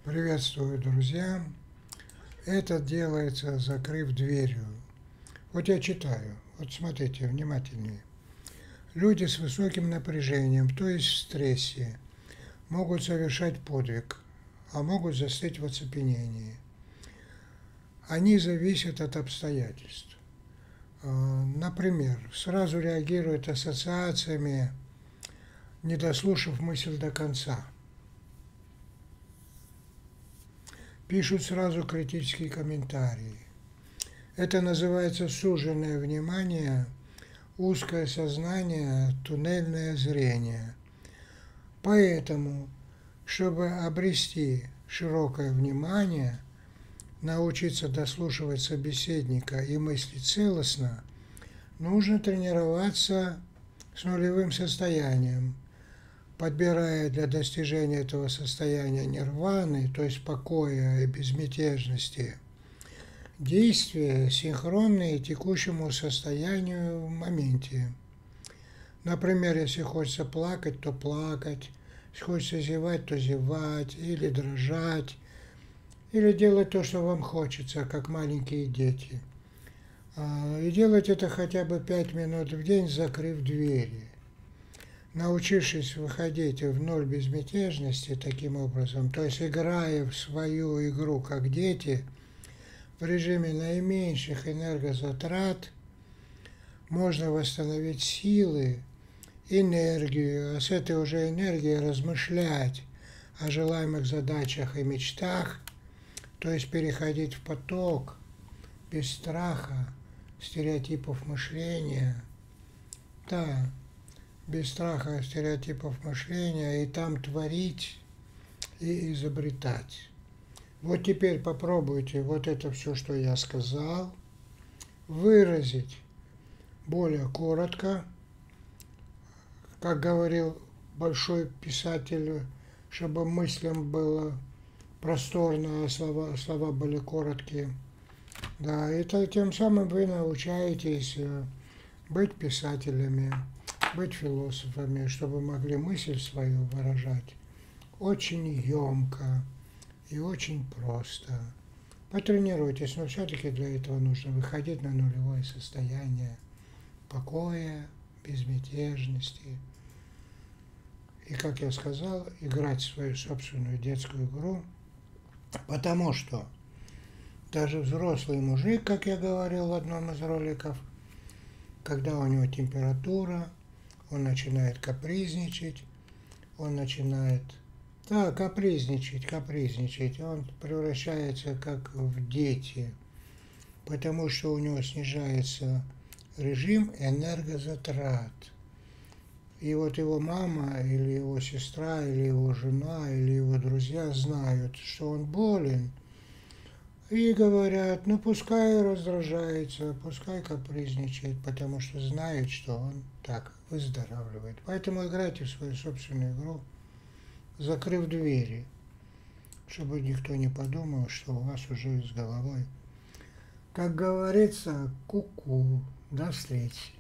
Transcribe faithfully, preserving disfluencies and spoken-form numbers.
Приветствую, друзья! Это делается, закрыв дверью. Вот я читаю. Вот смотрите внимательнее. Люди с высоким напряжением, то есть в стрессе, могут совершать подвиг, а могут застыть в оцепенении. Они зависят от обстоятельств. Например, сразу реагируют ассоциациями, не дослушав мысль до конца. Пишут сразу критические комментарии. Это называется суженное внимание, узкое сознание, туннельное зрение. Поэтому, чтобы обрести широкое внимание, научиться дослушивать собеседника и мыслить целостно, нужно тренироваться с нулевым состоянием, подбирая для достижения этого состояния нирваны, то есть покоя и безмятежности, действия, синхронные текущему состоянию в моменте. Например, если хочется плакать, то плакать, если хочется зевать, то зевать, или дрожать, или делать то, что вам хочется, как маленькие дети. И делать это хотя бы пять минут в день, закрыв двери. Научившись выходить в ноль безмятежности таким образом, то есть играя в свою игру как дети, в режиме наименьших энергозатрат, можно восстановить силы, энергию, а с этой уже энергией размышлять о желаемых задачах и мечтах, то есть переходить в поток без страха, стереотипов мышления. Да, без страха стереотипов мышления, и там творить и изобретать. Вот теперь попробуйте вот это все, что я сказал, выразить более коротко, как говорил большой писатель, чтобы мыслям было просторно, а слова, слова были короткие. Да, это тем самым вы научаетесь быть писателями, быть философами, чтобы могли мысль свою выражать очень емко и очень просто. Потренируйтесь, но все-таки для этого нужно выходить на нулевое состояние покоя, безмятежности. И, как я сказал, играть в свою собственную детскую игру, потому что даже взрослый мужик, как я говорил в одном из роликов, когда у него температура, он начинает капризничать, он начинает, да, капризничать, капризничать, он превращается как в дети, потому что у него снижается режим энергозатрат. И вот его мама, или его сестра, или его жена, или его друзья знают, что он болен, и говорят, ну пускай раздражается, пускай капризничает, потому что знает, что он так выздоравливает. Поэтому играйте в свою собственную игру, закрыв двери, чтобы никто не подумал, что у вас уже с головой. Как говорится, ку-ку, до встречи.